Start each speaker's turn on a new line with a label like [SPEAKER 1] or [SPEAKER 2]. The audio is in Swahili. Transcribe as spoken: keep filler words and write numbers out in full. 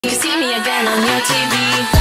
[SPEAKER 1] You can see me again on your T V.